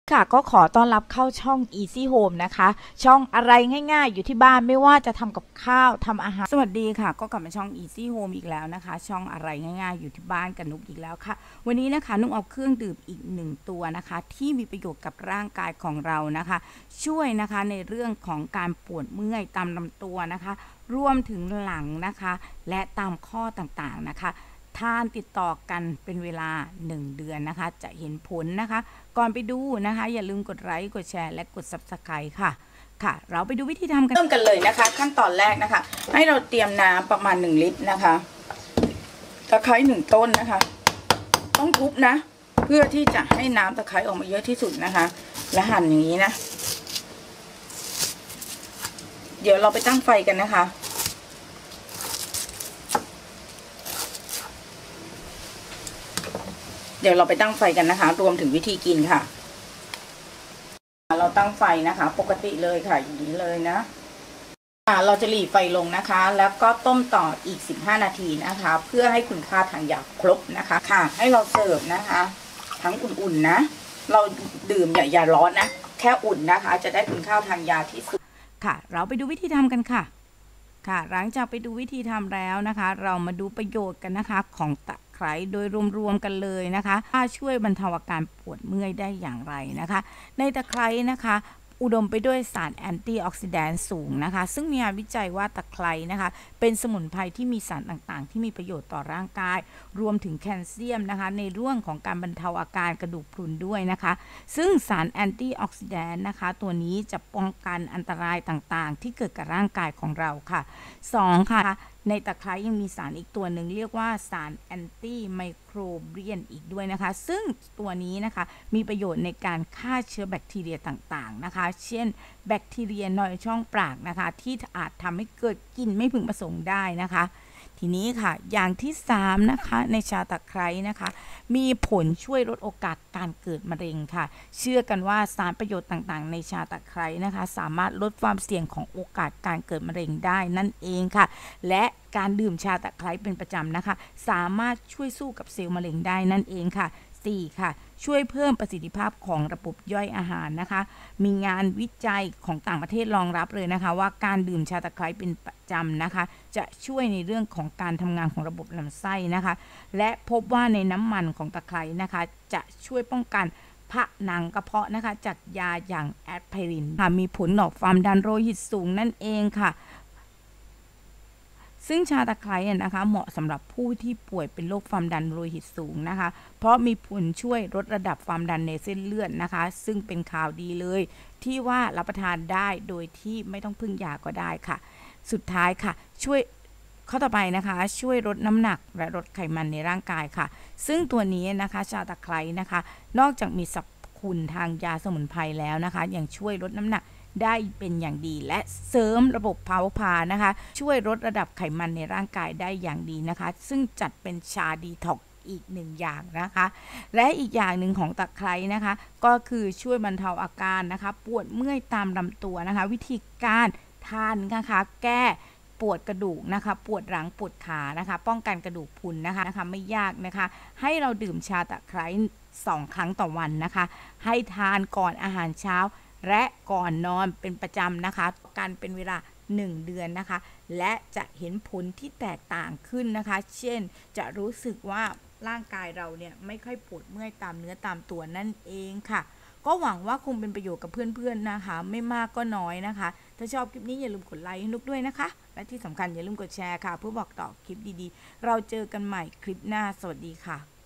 ค่ะก็ขอต้อนรับเข้าช่อง Easy Home นะคะช่องอะไรง่ายๆอยู่ที่บ้านไม่ว่าจะทำกับข้าวทำอาหารสวัสดีค่ะก็กลับมาช่อง Easy Home อีกแล้วนะคะช่องอะไรง่ายๆอยู่ที่บ้านกับนุกอีกแล้วค่ะวันนี้นะคะนุกเอาเครื่องดื่มอีก1ตัวนะคะที่มีประโยชน์กับร่างกายของเรานะคะช่วยนะคะในเรื่องของการปวดเมื่อยตามลำตัวนะคะรวมถึงหลังนะคะและตามข้อต่างๆนะคะทานติดต่อกันเป็นเวลา1เดือนนะคะจะเห็นผลนะคะก่อนไปดูนะคะอย่าลืมกดไลค์กดแชร์และกด Subscribe ค่ะเราไปดูวิธีทำกันเริ่มกันเลยนะคะขั้นตอนแรกนะคะให้เราเตรียมน้ำประมาณ1ลิตรนะคะตะไคร้1ต้นนะคะต้องทุบนะเพื่อที่จะให้น้ำตะไคร้ออกมาเยอะที่สุดนะคะและหั่นอย่างนี้นะเดี๋ยวเราไปตั้งไฟกันนะคะเดี๋ยวเราไปตั้งไฟกันนะคะรวมถึงวิธีกินค่ะเราตั้งไฟนะคะปกติเลยค่ะอย่างนี้เลยนะเราจะหลีไฟลงนะคะแล้วก็ต้มต่ออีก15นาทีนะคะเพื่อให้คุณค่าทางยาครบนะคะค่ะให้เราเสิร์ฟนะคะทั้งอุ่นๆนะเราดื่มอย่าร้อนนะแค่อุ่นนะคะจะได้คุณค่าทางยาที่สุดค่ะเราไปดูวิธีทำกันค่ะหลังจากไปดูวิธีทำแล้วนะคะเรามาดูประโยชน์กันนะคะของตะไคร้โดยรวมๆกันเลยนะคะว่าช่วยบรรเทาอาการปวดเมื่อยได้อย่างไรนะคะในตะไคร้นะคะอุดมไปด้วยสารแอนตี้ออกซิแดนต์สูงนะคะซึ่งมีงานวิจัยว่าตะไคร้นะคะเป็นสมุนไพรที่มีสารต่างๆที่มีประโยชน์ต่อร่างกายรวมถึงแคลเซียมนะคะในเรื่องของการบรรเทาอาการกระดูกพรุนด้วยนะคะซึ่งสารแอนตี้ออกซิแดนต์นะคะตัวนี้จะป้องกันอันตรายต่างๆที่เกิดกับร่างกายของเราค่ะ2ค่ะในตะไคร้ยังมีสารอีกตัวหนึ่งเรียกว่าสารแอนตี้ไมโครเบียนอีกด้วยนะคะซึ่งตัวนี้นะคะมีประโยชน์ในการฆ่าเชื้อแบคทีเรียต่างๆนะคะเช่นแบคทีเรียในช่องปากนะคะที่อาจทำให้เกิดกลิ่นไม่พึงประสงค์ได้นะคะทีนี้ค่ะอย่างที่3นะคะในชาตะไคร้นะคะมีผลช่วยลดโอกาสการเกิดมะเร็งค่ะเชื่อกันว่าสารประโยชน์ต่างๆในชาตะไคร้นะคะสามารถลดความเสี่ยงของโอกาสการเกิดมะเร็งได้นั่นเองค่ะและการดื่มชาตะไคร้เป็นประจำนะคะสามารถช่วยสู้กับเซลล์มะเร็งได้นั่นเองค่ะ4ค่ะช่วยเพิ่มประสิทธิภาพของระบบย่อยอาหารนะคะมีงานวิจัยของต่างประเทศรองรับเลยนะคะว่าการดื่มชาตะไคร้เป็นประจำนะคะจะช่วยในเรื่องของการทำงานของระบบลำไส้นะคะและพบว่าในน้ำมันของตะไคร้นะคะจะช่วยป้องกันผนังกระเพาะนะคะจากยาอย่างแอสไพรินมีผลต่อความดันโลหิตสูงนั่นเองค่ะซึ่งชาตะไคร้นะคะเหมาะสำหรับผู้ที่ป่วยเป็นโรคความดันโลหิตสูงนะคะเพราะมีผลช่วยลดระดับความดันในเส้นเลือดนะคะซึ่งเป็นข่าวดีเลยที่ว่ารับประทานได้โดยที่ไม่ต้องพึ่งยาก็ได้ค่ะสุดท้ายค่ะช่วยข้อต่อไปนะคะช่วยลดน้ำหนักและลดไขมันในร่างกายค่ะซึ่งตัวนี้นะคะชาตะไคร้นะคะนอกจากมีสรรพคุณทางยาสมุนไพรแล้วนะคะยังช่วยลดน้ำหนักได้เป็นอย่างดีและเสริมระบบเผาผลาญนะคะช่วยลดระดับไขมันในร่างกายได้อย่างดีนะคะซึ่งจัดเป็นชาดีท็อกอีก1อย่างนะคะและอีกอย่างหนึ่งของตะไคร้นะคะก็คือช่วยบรรเทาอาการนะคะปวดเมื่อยตามลำตัวนะคะวิธีการทานนะคะแก้ปวดกระดูกนะคะปวดหลังปวดขานะคะป้องกันกระดูกพรุนนะคะไม่ยากนะคะให้เราดื่มชาตะไคร้2 ครั้งต่อวันนะคะให้ทานก่อนอาหารเช้าและก่อนนอนเป็นประจำนะคะกันเป็นเวลา1เดือนนะคะและจะเห็นผลที่แตกต่างขึ้นนะคะเช่นจะรู้สึกว่าร่างกายเราเนี่ยไม่ค่อยปวดเมื่อยตามเนื้อตามตัวนั่นเองค่ะก็หวังว่าคงเป็นประโยชน์กับเพื่อนๆนะคะไม่มากก็น้อยนะคะถ้าชอบคลิปนี้อย่าลืมกดไลค์ให้นุกด้วยนะคะและที่สำคัญอย่าลืมกดแชร์ค่ะเพื่อบอกต่อคลิปดีๆเราเจอกันใหม่คลิปหน้าสวัสดีค่ะ